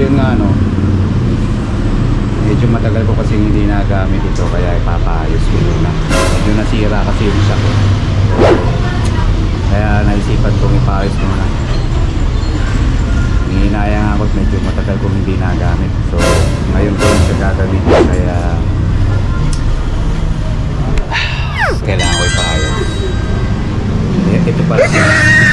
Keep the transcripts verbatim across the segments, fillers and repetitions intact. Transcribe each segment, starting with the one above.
yun nga ano, medyo matagal ko kasi hindi nagamit ito, kaya ipapaayos ko muna. Medyo nasira kasi yung shock eh. Kaya naisipan kong ipaayos muna. Hinayang ako, medyo matagal kong hindi nagamit. So ngayon ko lang siya gagamitin, kaya kailangan ko ipaayos. Ito pala siya.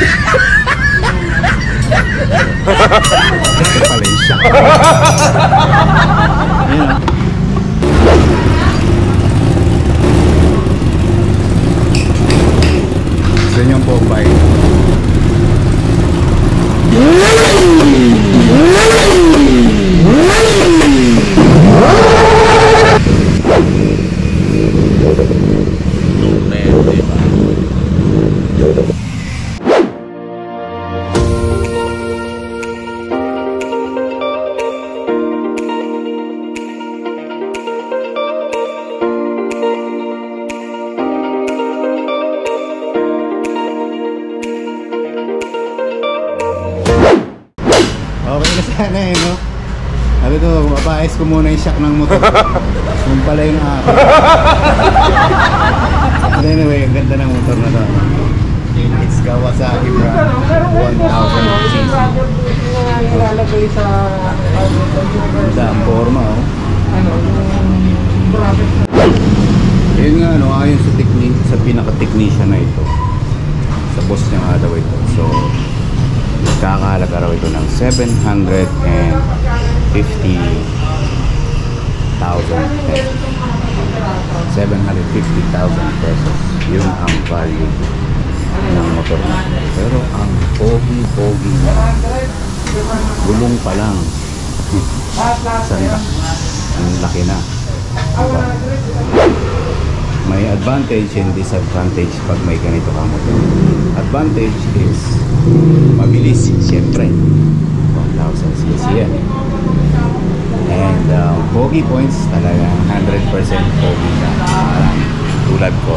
Ito pala yung shock. Ayan. Gusto nyo po ba eh? Okay na sana eh, no? Sabi ko, mapaayos ko muna yung shock ng motor. Yung pala yung akin. But anyway, ang ganda ng motor na to. It's Kawasaki brand, one thousand c c. Ganda ang forma, oh. Yun nga, no? Ayon sa, sa pinaka-technician na ito. Sa boss niya nga daw ito. So, kakahalaga raw ito ng seven hundred fifty thousand seven hundred fifty thousand pesos. Yun ang value ng motor na. Pero ang pogi-pogi na, gulong pa lang sanda, ang laki na. Diba? May advantage and disadvantage pag may ganito kang motor. Advantage is mabilis, siyempre one thousand c c yan. And uh, pogi points talaga one hundred percent pogi ka, uh, tulad ko.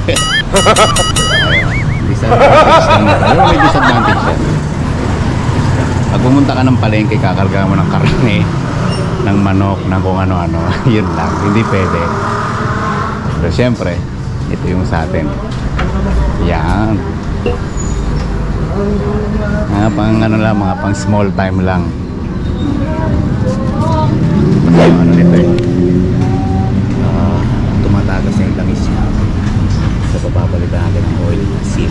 Disadvantage lang na. Pero may disadvantage yan. Pag pumunta ka ng palengke, kakarga mo ng karne, ng manok, ng kung ano-ano. Yun lang, hindi pwede. Pero siyempre, ito yung sa atin. Yan. Mga pang ano lang, mga pang small time lang. Basta yung ano nito eh. Uh, tumatagas na yung langis niya. So papapalitan natin ng oil seal.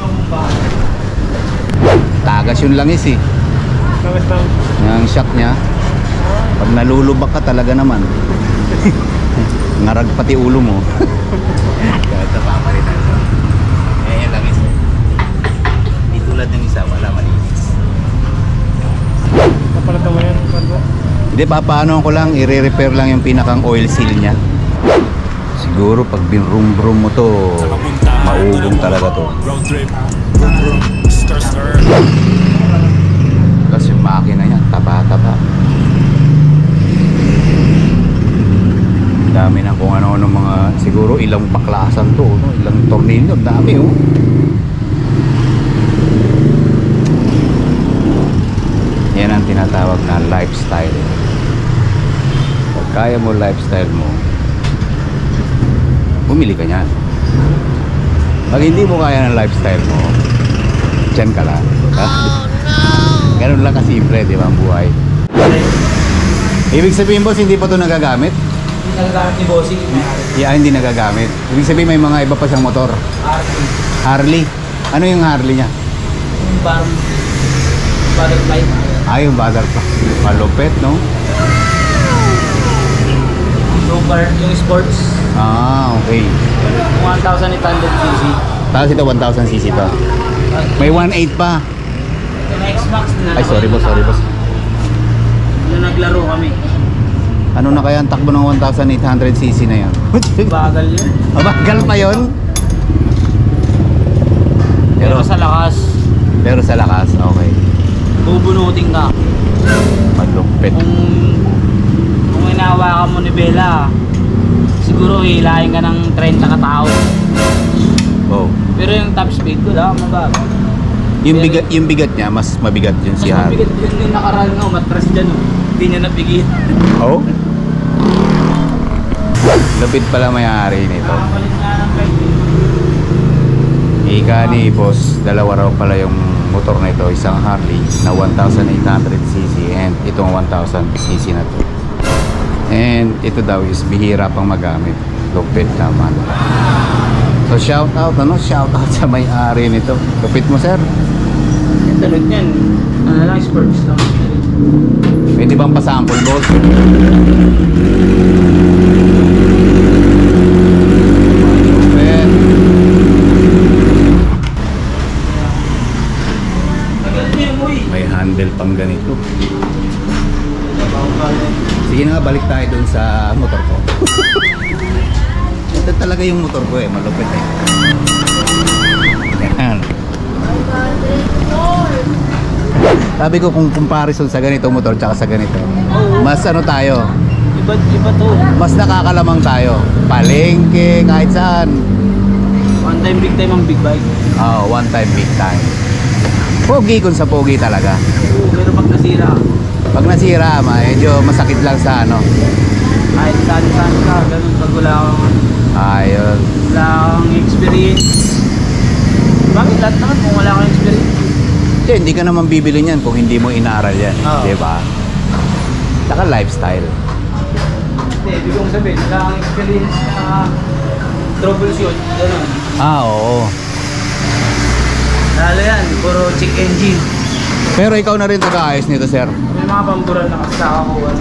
Tagas yung langis eh. Yung shock niya. Pag nalulubak ka talaga naman. Ngarag pati ulo mo. Kaya ito papalitan ito. Eh yung langis eh. Hindi tulad ng isa, wala malinis. Papalitan mo yan? Hindi, papaano ko lang, i-repair lang yung pinakang oil seal niya. Siguro pag binrum-brum mo to, maugong talaga to. Kasi yung makina niya, taba-taba. Dami na kung ano-ano mga, siguro ilang baklasan to, no? Ilang tornilyo, dami oh. Yan ang tinatawag na lifestyle. Pag kaya mo lifestyle mo, bumili ka niyan. Pag hindi mo kaya ng lifestyle mo, dyan ka lang. Oh, no! Ganun lang kasimple, di ba ang buhay? Ibig sabihin boss, hindi pa ito nagagamit? Hindi nagagamit ni Bossing. Yeah, hindi nagagamit. Ibig sabihin may mga iba pa siyang motor. Harley. Harley? Ano yung Harley niya? Yung bar butterfly. Ah, yung butterfly. Malupet, no? Super, yung sports. Ah, okay. one thousand eight hundred c c. Tapos ito one thousand c c to. May one eight pa. Yung X-Max na. Ay, sorry boss, sorry boss. Yung naglaro kami. Ano na kaya ang takbo ng one thousand eight hundred c c na yan? Bagal yun. Bagal pa yun? Pero, pero sa lakas. Pero sa lakas, okay. Bubunutin ka. Malupit. Kung, kung inahawakan mo ni Bella, siguro hilahin ka ng thirty katao. Oh. Pero yung top speed ko lang, mabagal. Yung bigat, yung bigat niya, mas mabigat yun si Harley. Mas mabigat yun yung nakaraan nga, matras dyan oh. Hindi niya napigil. Oh? Lapit pala may-ari nito. Nakakalit nga ng bike. Ika ni boss, dalawa raw pala yung motor na ito. Isang Harley na one thousand eight hundred c c and itong one thousand c c na to. And ito daw is bihira pang magamit. Lupit naman. So shout out, ano? Shout out sa may-ari nito. Lupit mo, sir. Yung talod niyan. Ano lang, spurts lang. Pwede bang pasample, boss? Lupit. Tagal niya, boy. May handle pang ganito. Sige na nga, balik tayo dun sa motor ko. Ito talaga yung motor ko eh, malupit eh. Yan. Sabi ko kung comparison sa ganito motor tsaka sa ganito, mas ano tayo, Iba, iba to. mas nakakalamang tayo. Palengke, kahit saan. One time, big time ang big bike. Oh, one time, big time. Pogi kung sa pogi talaga. Oo, pero pag nasira, Pag nasira, medyo masakit lang sa ano. kahit saan-saan ka, ganun, pag wala kang, Ayun. wala kang experience. Bakit lahat naman kung wala kang experience? Hindi, hindi ka naman bibili niyan kung hindi mo inaral yan. Oo. Di ba? Saka lifestyle. Hindi, ibig kong sabihin, wala kang experience na troubleshoot, ganun. Ah, oo. Lalo yan, puro check engine. Pero ikaw na rin taga-ayos nito, sir. May mga pamburan na kasi nakakuha.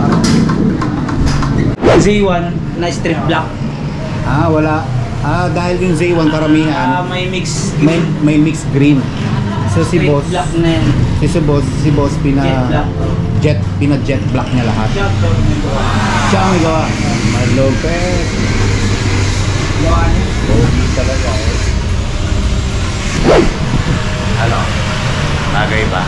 Z one na strip black. Ah, wala. Ah, dahil yung Z one Ah, karamihan, may mix may, may mixed green. So si straight boss, black na yan. si, si boss, si boss pina Jet black. jet, pina jet black niya lahat. Siya, siya, Siya ang gawa. Malupet. gawa niya. Pogi talaga eh. Ano? Bagay ba?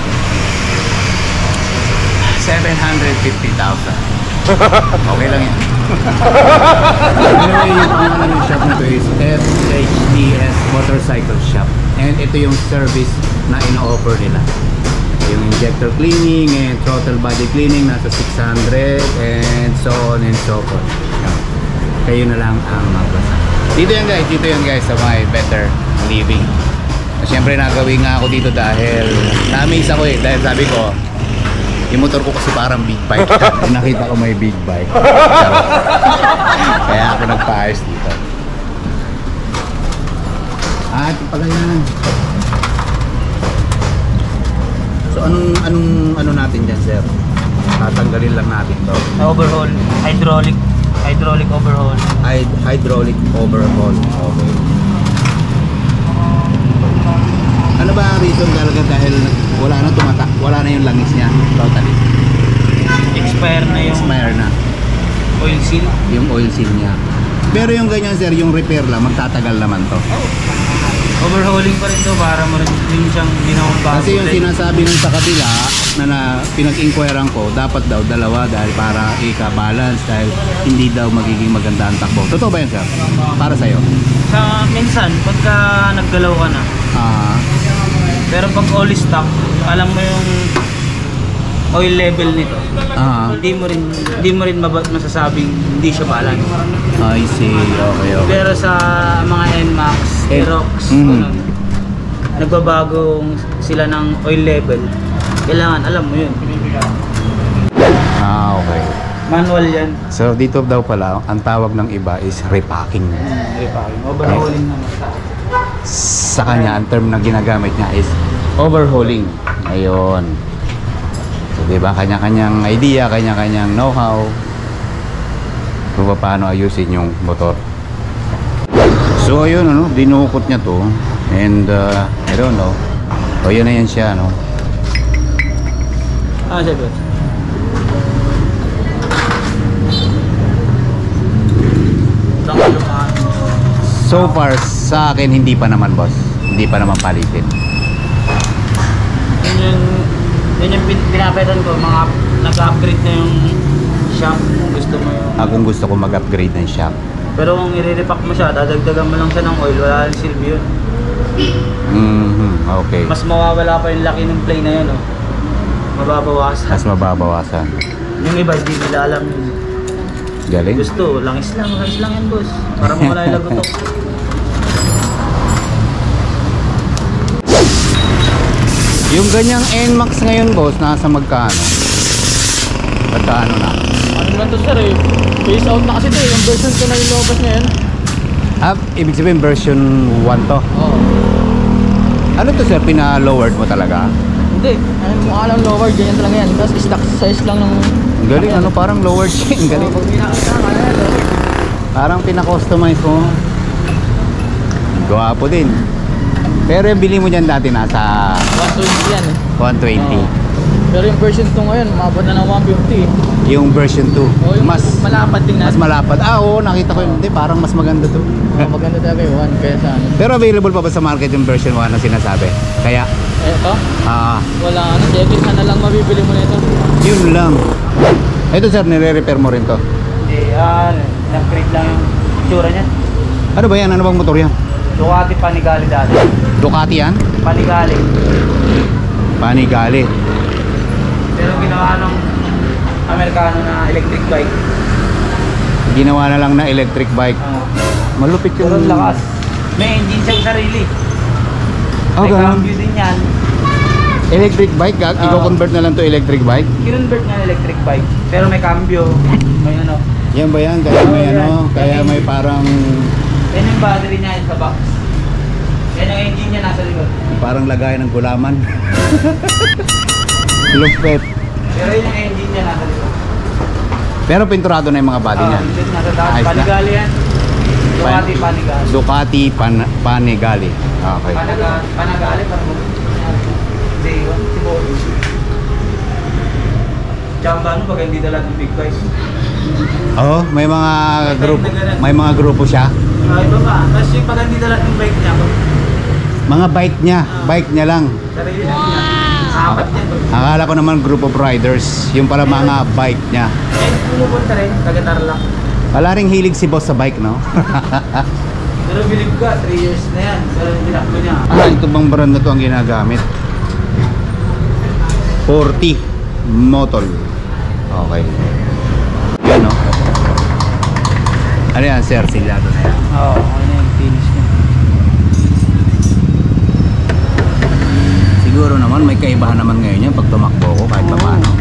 seven hundred fifty thousand. Okay lang yan. Anyway, yung pangalan ng shop nito is F H D S Motorcycle Shop. And ito yung service na ino-offer nila. Yung injector cleaning and throttle body cleaning nasa six hundred and so on and so forth. Yan. Kayo na lang ang magbasa. Dito yan guys, dito yan guys sa my better living. Siyempre nagawin nga ako dito dahil na-amaze ako eh. Dahil sabi ko, yung motor ko kasi parang big bike. Nakita ko may big bike. Kaya ako nagpa-ayos dito. Ah, ito pala yan. So anong anong ano natin dyan, sir? Tatanggalin lang natin to. Overhaul, hydraulic, hydraulic overhaul. Hy hydraulic overhaul. Okay. Ano ba ang reason talaga dahil wala na tumata, wala na yung langis niya totally. Expire na yung Expire na oil seal. yung oil seal niya. Pero yung ganyan sir, yung repair lang magtatagal naman to. Overhauling pa rin to para mo rin yung siyang ginawang bago. Kasi yung sinasabi nun sa kabila na, na pinag-inquirean ko, dapat daw dalawa dahil para ika-balance dahil hindi daw magiging maganda ang takbo. Totoo ba yan sir? Para sa'yo? Sa minsan, pagka naggalaw ka na, Ah, pero pag all stock, alam mo yung oil level nito. ah, Hindi mo rin hindi mo rin maba- masasabing hindi siya balance. I see. Okay, okay. Pero sa mga N MAX, Eh, Aerox, mhm. ganun, nagbabago sila ng oil level. Kailangan alam mo yun. Ah, okay. Manual yan. So dito daw pala, ang tawag ng iba is repacking. Overhauling naman. Sa kanya, ang term na ginagamit niya is overhauling. Ayun. So, di ba, kanya-kanyang idea, kanya-kanyang know-how kung paano ayusin yung motor. So, ayun, ano, dinukot niya to. And, uh, I don't know. O, yun na yan siya, no? Ah, sabi. So far, sa akin, hindi pa naman, boss. Hindi pa naman palitin. Yun yung, yun yung pin- pinapetan ko, mga nag-upgrade na yung shop kung gusto mo yung... Ah, kung gusto ko mag-upgrade ng shop. Pero kung i-repack mo siya, dadagdagan mo lang siya ng oil, wala rin silbi yun. Mm-hmm. Okay. Mas mawawala pa yung laki ng play na yun, oh. mababawasan. Mas mababawasan. Yung iba, hindi nila alam yun. Galing. Gusto, langis lang, langis lang yan, boss. Para mawala yung lagotok. Yung ganyang N MAX ngayon, boss, nasa magkano? Magkano na? Ano naman to, sir, eh? Phase out na kasi to, eh. Yung version two na yung lumabas ngayon. Ah, ibig sabihin version one to? Oo. Ano to, sir? Pina-lowered mo talaga? Hindi, ano mukha lang lower, ganyan talaga yan. Tapos stock size lang ng... Ang galing, ano, parang lowered siya. Ang galing. Pag pinakita ka na yan, Parang pina-customize mo. Gwapo din. Pero yung bili mo dyan dati nasa one twenty yan eh. one twenty. Oo. Pero yung version two ngayon, umabot na ng one fifty. Yung version two. O yung Mas malapad din mas natin. malapad. Ah, oo, nakita ko yun. Hindi, parang mas maganda to. Oh, maganda talaga yung one kaya sa ano. Pero available pa ba sa market yung version one na sinasabi? Kaya, Eh, ito? ah, Wala ano, debit na lang mabibili mo nito. yun lang. Ito, sir, nire-repair mo rin to. Hindi, yan. Nag-create lang yung itsura niya. Ano ba yan? Ano bang motor yan? Ducati Panigale dati. Ducati yan? Panigale. Panigale. Pero ginawa ng Amerikano na electric bike. Ginawa na lang na electric bike. Uh, Malupit Pero yung... lakas. May engine siyang sarili. Oh, May ganun. cambio din yan. Electric bike? Gag? Oo. I-convert na lang to electric bike? Kinonvert nga electric bike. Pero may cambio. May ano. Yan ba yan? Kaya may Oo, yan. ano? Kaya may parang... Yan yung battery niya sa box. Yan yung engine niya nasa likod. Parang lagayan ng gulaman. Lupet. Pero yun yung engine niya nasa likod. Pero pinturado na yung mga body niya. Oh, yung nasa taas. Ayos na. Panigale yan. Ducati Panigale. Ducati Pan Panigale. Okay. Panaga, Panagale para mo. Hindi, yun. Si Bobby. Tsaka ano pag hindi dala ng big bike. Oh, may mga grupo, may mga grupo siya. Ah, iba pa. Tapos yung pag hindi dala ng bike niya, Mga bike niya, bike niya lang. sarili lang niya. Apat niya. Akala ko naman group of riders, yung pala mga bike niya. Eh, pumupunta rin. Kagatar lang. Wala ring hilig si boss sa bike, no? Pero believe ka, three years na yan. Pero hindi na niya. Ah, ito bang brand na to ang ginagamit? forty Motol. Okay. Yan, no? Ano yan, sir? Silado na yan. Oo, okay na yung finish niya. Siguro naman may kaibahan naman ngayon yan pag tumakbo ko kahit pa Oo. paano.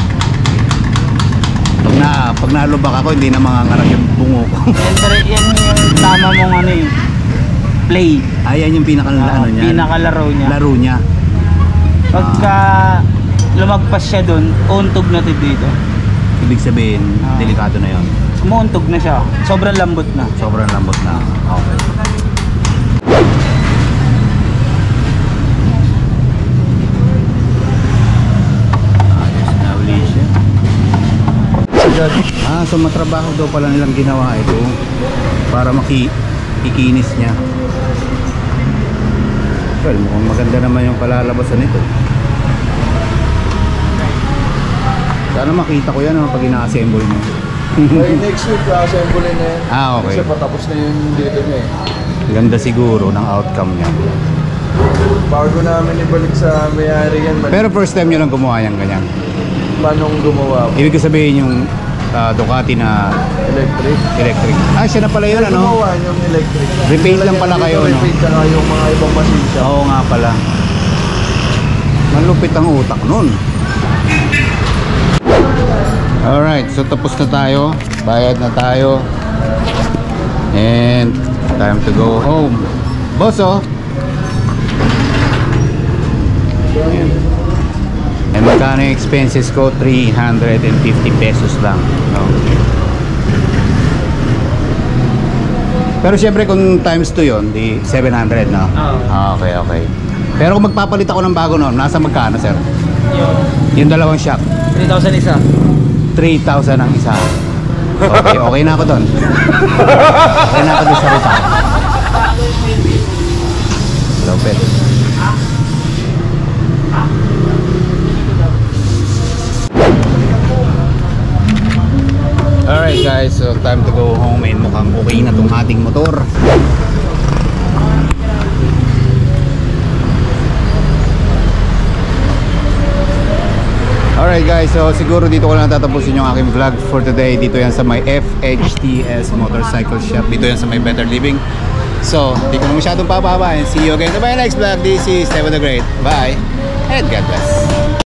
Pag, na, pag nalubak ako, hindi na mangangarag yung bungo ko. Yan, pero yan yung tama mong ano eh. Play. Ayan yung pinaka Oo, ano niya. pinakalaro niya. Laro niya. Pagka lumagpas siya dun, uuntog na to dito. Ibig sabihin, Ah. delikado na yon. Umuuntog na siya. Sobrang lambot na. Sobrang lambot na. Okay. Ayos na uli siya. Ah, so matrabaho daw pala nilang ginawa ito para makikinis niya. Well, mukhang maganda naman yung kalalabasan nito. Sana makita ko yan, ano, pag ina-assemble mo. By next week, assemble na yan. Ah, okay. Kasi patapos na yung dito niya eh. Ganda siguro ng outcome niya. Bago namin ibalik sa may-ari yan, man, Pero first time nyo lang gumawa yan ganyan. manong gumawa ko. Ibig sabihin yung ah, Ducati na Electric. electric. Ah, siya na pala yun, ano? Gumawa yung electric. Repaint lang Nilagyan pala dito kayo, no? Repaint saka yung mga ibang machine shop. Oo nga pala. Malupit ang utak nun. Alright, so tapos na tayo. Bayad na tayo. And time to go home. Boss, oh. Ayan. And magkano yung expenses ko? three hundred fifty pesos lang, no? Pero syempre kung times two yun, di seven hundred, no? Oo. Ah, okay, okay. Pero kung magpapalit ako ng bago noon, nasa magkano, sir? Yung Yung dalawang shock, three thousand isa. three thousand ang isa. Okay, okay na ako doon. Okay na ako doon sa ruta. Lopet. Alright guys, so time to go home and mukhang okay na tong ating motor. Alright guys, so siguro dito ko lang tatapusin yung aking vlog for today. Dito yan sa may F H T S Motorcycle Shop. Dito yan sa may Better Living. So, di ko na masyadong papaba. And see you again in my next vlog. This is Stephen the Great. Bye and God bless.